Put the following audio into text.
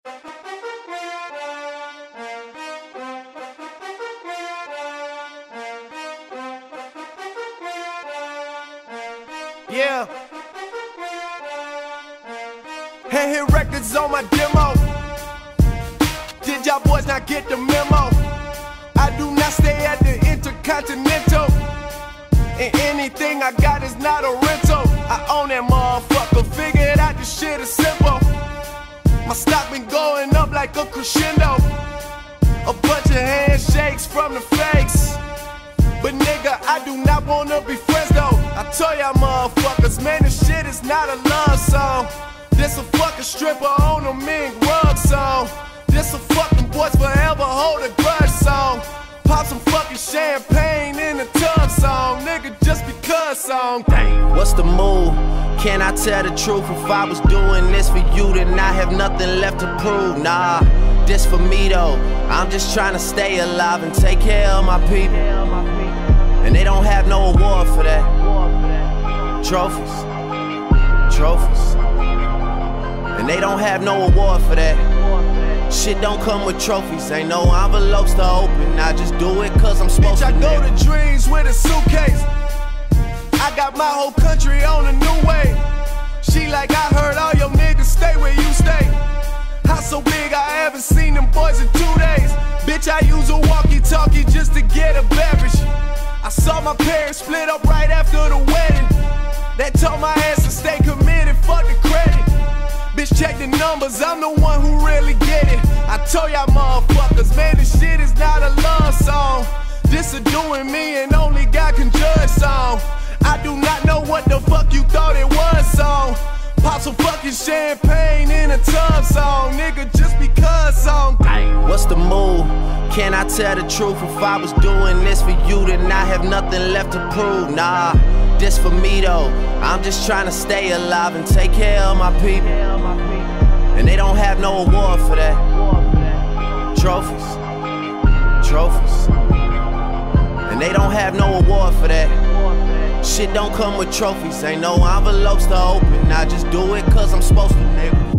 Yeah. Hand hit records on my demo. Did y'all boys not get the memo? I do not stay at the Intercontinental, and anything I got is not a rental. I own that motherfucker, figured out this shit is simple. My stock been going up like a crescendo. A bunch of handshakes from the fakes, but nigga, I do not wanna be friends though. I told y'all motherfuckers, man, this shit is not a love song. This a fucking stripper on a mink rug song. This a fucking boys forever hold a grudge song. Pop some fucking champagne in the tub song. Nigga, just because song. Dang. What's the move? Can I tell the truth? If I was doing this for you, then I have nothing left to prove. Nah, this for me though. I'm just trying to stay alive and take care of my people. And they don't have no award for that. Trophies. And they don't have no award for that. Shit don't come with trophies, ain't no envelopes to open. I just do it cause I'm supposed to. Bitch, I go to dreams with a suitcase. I got my whole country on a new way. She like, I heard all your niggas stay where you stay. House so big I haven't seen them boys in 2 days. Bitch, I use a walkie-talkie just to get a beverage. I saw my parents split up right after the wedding. That told my ass to stay committed, fuck the credit. Bitch, check the numbers, I'm the one who really get it. I told y'all motherfuckers, man, this shit is not a love song. This a doing me and only God can judge song. I do not know what the fuck you thought it was song. Pop some fucking champagne in a tub song. Nigga, just because song. What's the move? Can I tell the truth? If I was doing this for you, then I have nothing left to prove. Nah, this for me though. I'm just trying to stay alive and take care of my people. And they don't have no award for that. Trophies. And they don't have no award for that. Shit don't come with trophies, ain't no envelopes to open. I just do it cause I'm supposed to, nigga.